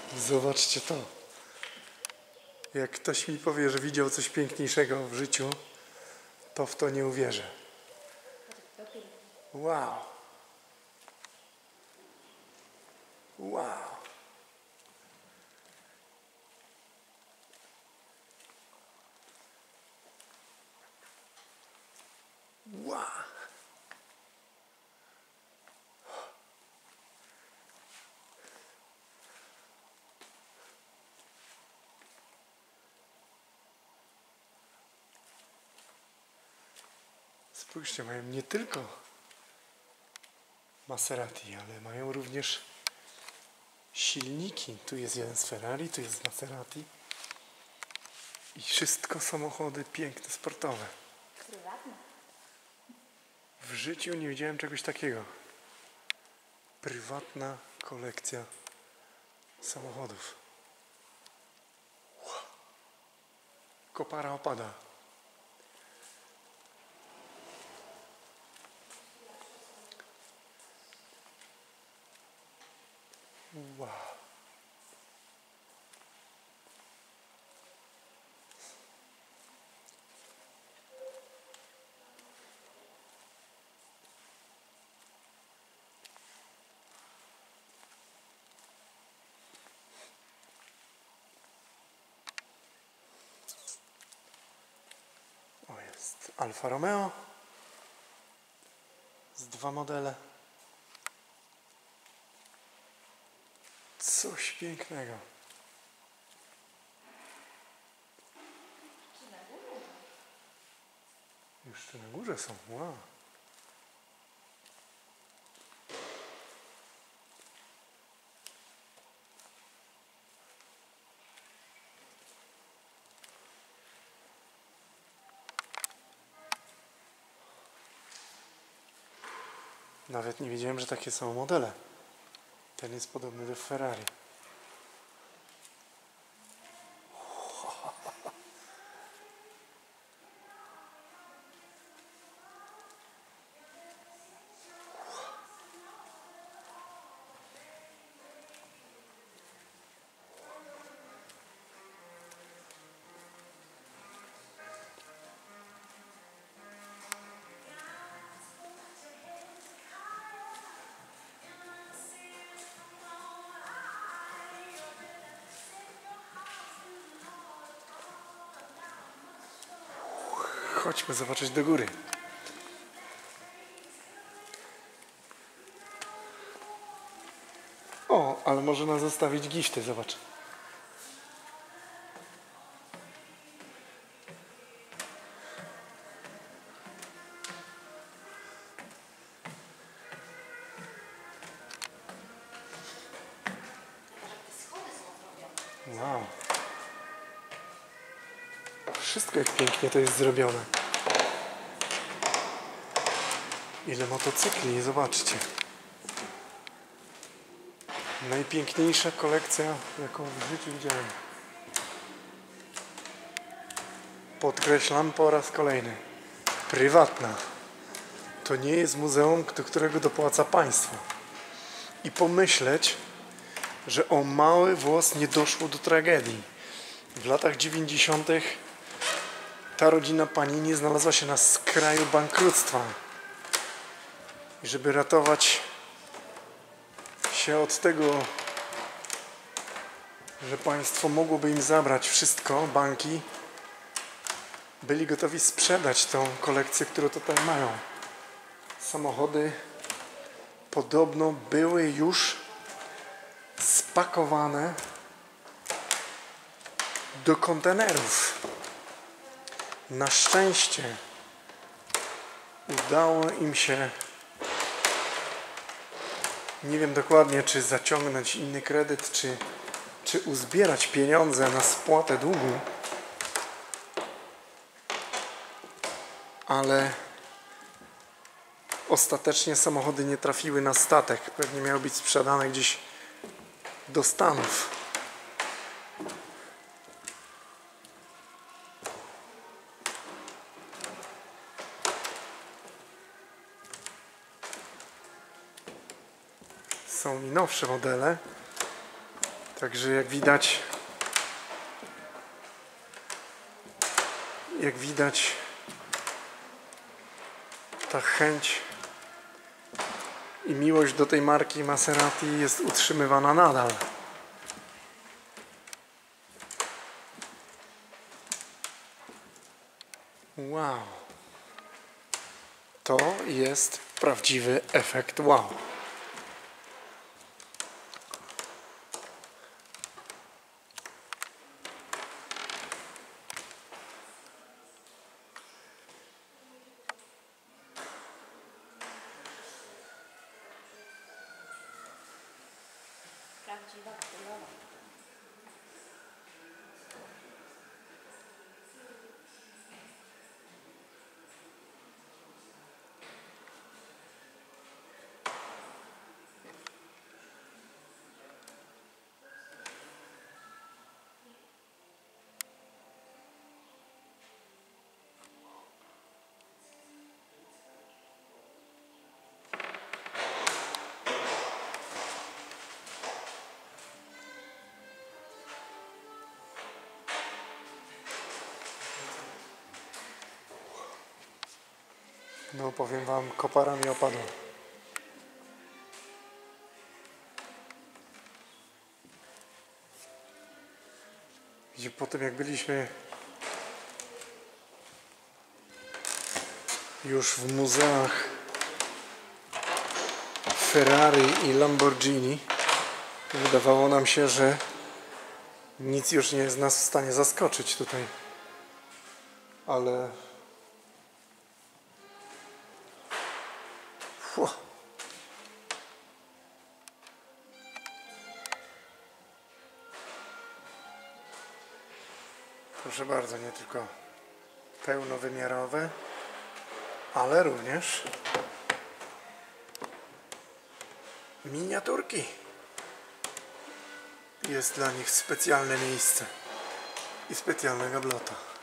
Zobaczcie to. Jak ktoś mi powie, że widział coś piękniejszego w życiu, to w to nie uwierzę. Wow. Wow. Wow. Spójrzcie, mają nie tylko Maserati, ale mają również silniki. Tu jest jeden z Ferrari, tu jest Maserati. I wszystko samochody piękne, sportowe. Prywatne. W życiu nie widziałem czegoś takiego. Prywatna kolekcja samochodów. Wow. Kopara opada. Wow. O, jest Alfa Romeo z 2 modele. Coś pięknego. Już tu na górze są. Wow. Nawet nie wiedziałem, że takie są modele. Ten jest podobny do Ferrari. Chodźmy zobaczyć do góry. O, ale można zostawić gifty, zobacz. Wow. Wszystko jak pięknie to jest zrobione. Ile motocykli, zobaczcie. Najpiękniejsza kolekcja, jaką w życiu widziałem. Podkreślam po raz kolejny. Prywatna. To nie jest muzeum, do którego dopłaca państwo. I pomyśleć, że o mały włos nie doszło do tragedii. W latach 90. ta rodzina Panini znalazła się na skraju bankructwa. I żeby ratować się od tego, że państwo mogłoby im zabrać wszystko, banki, byli gotowi sprzedać tą kolekcję, którą tutaj mają. Samochody podobno były już spakowane do kontenerów. Na szczęście udało im się, nie wiem dokładnie, czy zaciągnąć inny kredyt, czy uzbierać pieniądze na spłatę długu, ale ostatecznie samochody nie trafiły na statek. Pewnie miały być sprzedane gdzieś do Stanów. Są i nowsze modele. Także jak widać ta chęć i miłość do tej marki Maserati jest utrzymywana nadal. Wow. To jest prawdziwy efekt wow. Prawdziwa królowa. No powiem wam, kopara mi opadła. I po tym jak byliśmy już w muzeach Ferrari i Lamborghini, wydawało nam się, że nic już nie jest nas w stanie zaskoczyć tutaj. Ale proszę bardzo, nie tylko pełnowymiarowe, ale również miniaturki. Jest dla nich specjalne miejsce i specjalna gablota.